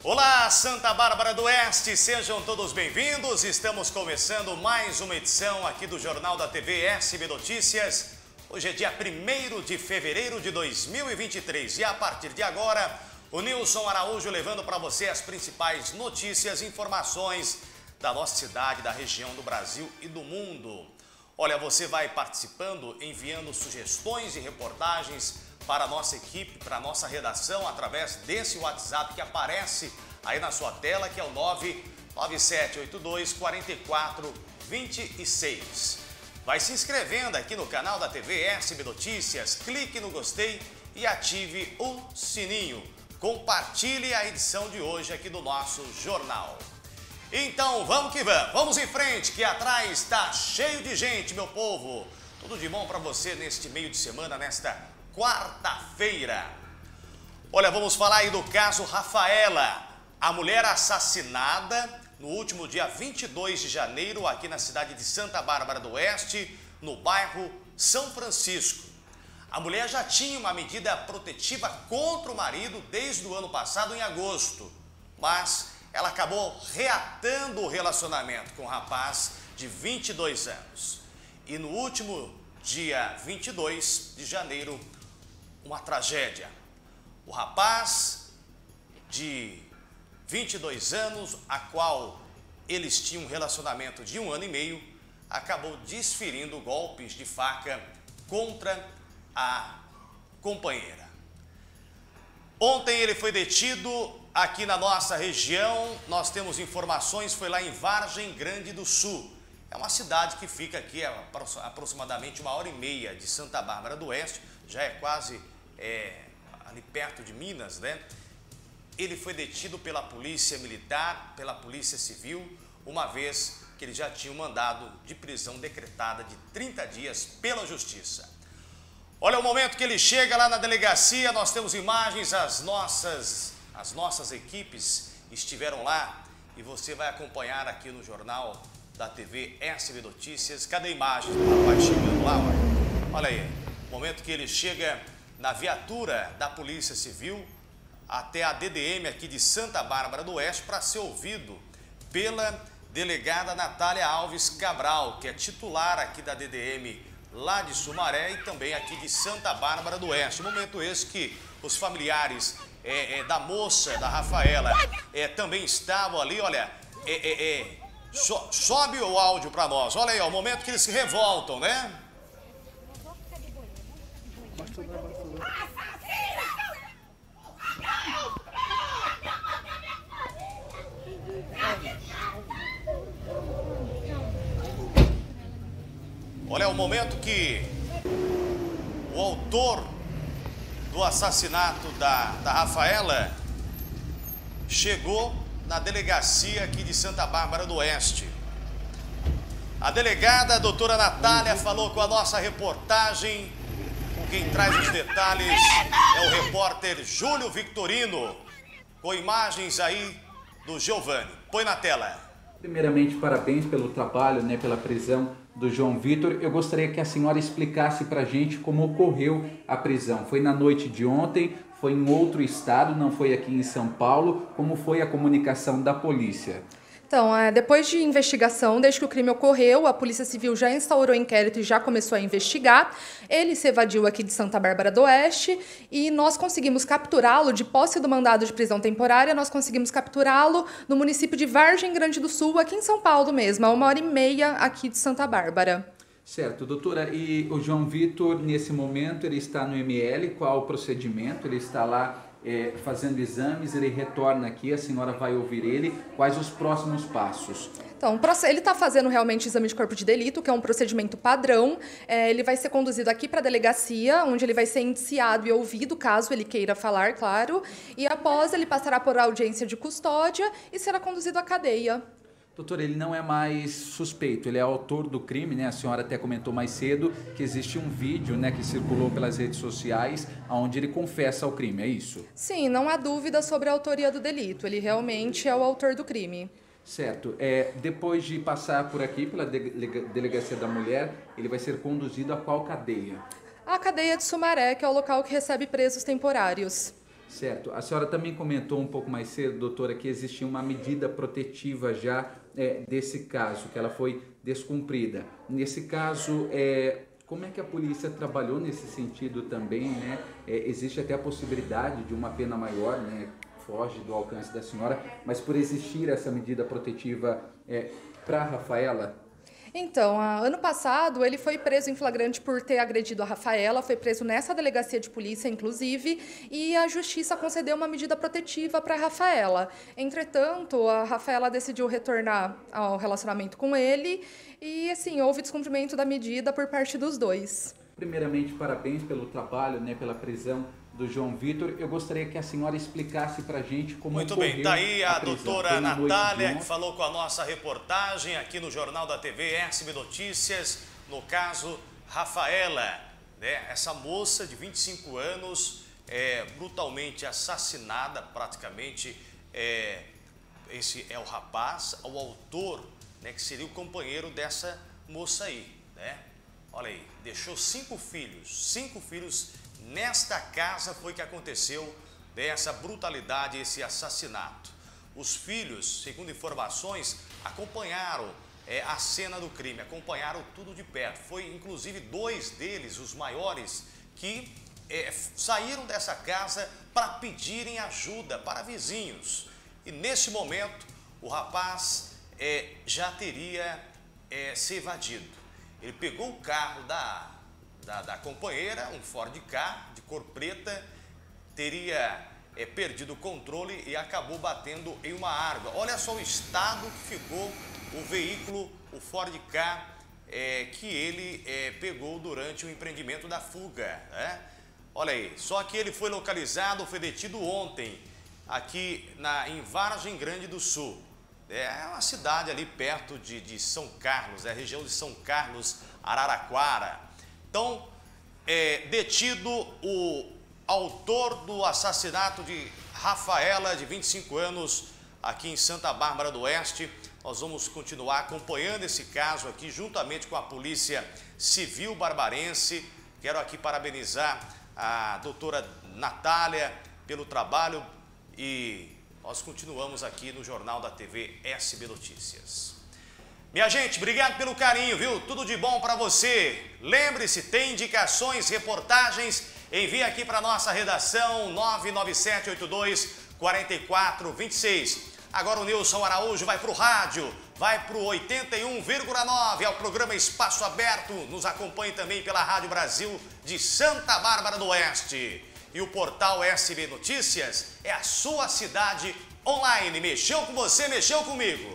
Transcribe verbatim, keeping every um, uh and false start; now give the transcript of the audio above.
Olá, Santa Bárbara do Oeste, sejam todos bem-vindos. Estamos começando mais uma edição aqui do Jornal da T V S B Notícias. Hoje é dia primeiro de fevereiro de dois mil e vinte e três e a partir de agora, o Nilson Araújo levando para você as principais notícias e informações da nossa cidade, da região do Brasil e do mundo. Olha, você vai participando, enviando sugestões e reportagens para a nossa equipe, para a nossa redação, através desse WhatsApp que aparece aí na sua tela, que é o nove nove sete oito dois quatro quatro dois seis. Vai se inscrevendo aqui no canal da T V S B Notícias, clique no gostei e ative o sininho. Compartilhe a edição de hoje aqui do nosso jornal. Então, vamos que vamos, vamos em frente, que atrás está cheio de gente, meu povo. Tudo de bom para você neste meio de semana, nesta quarta-feira. Olha, vamos falar aí do caso Rafaela, a mulher assassinada no último dia vinte e dois de janeiro aqui na cidade de Santa Bárbara do Oeste, no bairro São Francisco. A mulher já tinha uma medida protetiva contra o marido desde o ano passado, em agosto, mas ela acabou reatando o relacionamento com o rapaz de vinte e dois anos. E no último dia vinte e dois de janeiro, uma tragédia. O rapaz de vinte e dois anos, a qual eles tinham um relacionamento de um ano e meio, acabou desferindo golpes de faca contra a companheira. Ontem ele foi detido aqui na nossa região. Nós temos informações, foi lá em Vargem Grande do Sul. É uma cidade que fica aqui a aproximadamente uma hora e meia de Santa Bárbara do Oeste, já é quase é, ali perto de Minas, né? Ele foi detido pela polícia militar, pela polícia civil, uma vez que ele já tinha um mandado de prisão decretada de trinta dias pela justiça. Olha o momento que ele chega lá na delegacia, nós temos imagens, as nossas, as nossas equipes estiveram lá e você vai acompanhar aqui no jornal da T V S B Notícias. Cadê a imagem do rapaz chegando lá? Olha, olha aí, o momento que ele chega na viatura da Polícia Civil até a D D M aqui de Santa Bárbara do Oeste para ser ouvido pela delegada Natália Alves Cabral, que é titular aqui da D D M lá de Sumaré e também aqui de Santa Bárbara do Oeste. Momento esse que os familiares é, é, da moça, da Rafaela, é, também estavam ali, olha, é, é, é, so, sobe o áudio para nós. Olha aí, ó, o momento que eles se revoltam, né? Olha, é o momento que o autor do assassinato da, da Rafaela chegou na delegacia aqui de Santa Bárbara do Oeste. A delegada, a doutora Natália, falou com a nossa reportagem. Quem traz os detalhes é o repórter Júlio Victorino, com imagens aí do Giovanni. Põe na tela. Primeiramente, parabéns pelo trabalho, né, pela prisão do João Vitor. Eu gostaria que a senhora explicasse para a gente como ocorreu a prisão. Foi na noite de ontem, foi em outro estado, não foi aqui em São Paulo. Como foi a comunicação da polícia? Então, depois de investigação, desde que o crime ocorreu, a Polícia Civil já instaurou inquérito e já começou a investigar. Ele se evadiu aqui de Santa Bárbara do Oeste e nós conseguimos capturá-lo, de posse do mandado de prisão temporária, nós conseguimos capturá-lo no município de Vargem Grande do Sul, aqui em São Paulo mesmo, a uma hora e meia aqui de Santa Bárbara. Certo, doutora. E o João Vitor, nesse momento, ele está no M L, qual o procedimento? Ele está lá É, fazendo exames, ele retorna aqui, a senhora vai ouvir ele. Quais os próximos passos? Então, ele está fazendo realmente exame de corpo de delito, que é um procedimento padrão. É, ele vai ser conduzido aqui para a delegacia, onde ele vai ser indiciado e ouvido, caso ele queira falar, claro. E após, ele passará por audiência de custódia e será conduzido à cadeia. Doutor, ele não é mais suspeito, ele é autor do crime, né? A senhora até comentou mais cedo que existe um vídeo, né, que circulou pelas redes sociais, onde ele confessa ao crime, é isso? Sim, não há dúvida sobre a autoria do delito, ele realmente é o autor do crime. Certo. É, depois de passar por aqui, pela Delegacia da Mulher, ele vai ser conduzido a qual cadeia? A cadeia de Sumaré, que é o local que recebe presos temporários. Certo. A senhora também comentou um pouco mais cedo, doutora, que existia uma medida protetiva já é, desse caso, que ela foi descumprida. Nesse caso, é, como é que a polícia trabalhou nesse sentido também, né? É, existe até a possibilidade de uma pena maior, né? Foge do alcance da senhora, mas por existir essa medida protetiva é, para a Rafaela? Então, ano passado, ele foi preso em flagrante por ter agredido a Rafaela, foi preso nessa delegacia de polícia, inclusive, e a justiça concedeu uma medida protetiva para a Rafaela. Entretanto, a Rafaela decidiu retornar ao relacionamento com ele e, assim, houve descumprimento da medida por parte dos dois. Primeiramente, parabéns pelo trabalho, né, pela prisão do João Vitor. Eu gostaria que a senhora explicasse para a gente como Muito bem, está aí a, a doutora Natália, que falou com a nossa reportagem aqui no Jornal da T V S B Notícias, no caso Rafaela, né? Essa moça de vinte e cinco anos, é, brutalmente assassinada, praticamente, é, esse é o rapaz, o autor, né, que seria o companheiro dessa moça aí, né? Olha aí, deixou cinco filhos, cinco filhos. Nesta casa foi que aconteceu essa brutalidade, esse assassinato. Os filhos, segundo informações, acompanharam é, a cena do crime, acompanharam tudo de perto. Foi inclusive dois deles, os maiores, que é, saíram dessa casa para pedirem ajuda para vizinhos. E nesse momento, o rapaz é, já teria é, se evadido. Ele pegou o carro da... Da, da companheira, um Ford Ka de cor preta, teria é, perdido o controle e acabou batendo em uma árvore. Olha só o estado que ficou o veículo, o Ford Ka, é, que ele é, pegou durante o empreendimento da fuga, né? Olha aí, só que ele foi localizado, foi detido ontem, aqui na, em Vargem Grande do Sul. É uma cidade ali perto de, de São Carlos, é a região de São Carlos, Araraquara. Então, é, detido o autor do assassinato de Rafaela, de vinte e cinco anos, aqui em Santa Bárbara do Oeste. Nós vamos continuar acompanhando esse caso aqui, juntamente com a Polícia Civil Barbarense. Quero aqui parabenizar a doutora Natália pelo trabalho e nós continuamos aqui no Jornal da T V S B Notícias. Minha gente, obrigado pelo carinho, viu? Tudo de bom para você. Lembre-se, tem indicações, reportagens, envie aqui para nossa redação nove nove sete oito dois quatro quatro dois seis. Agora o Nilson Araújo vai para o rádio, vai para o oitenta e um vírgula nove, ao programa Espaço Aberto. Nos acompanhe também pela Rádio Brasil de Santa Bárbara do Oeste. E o portal S B Notícias é a sua cidade online. Mexeu com você, mexeu comigo.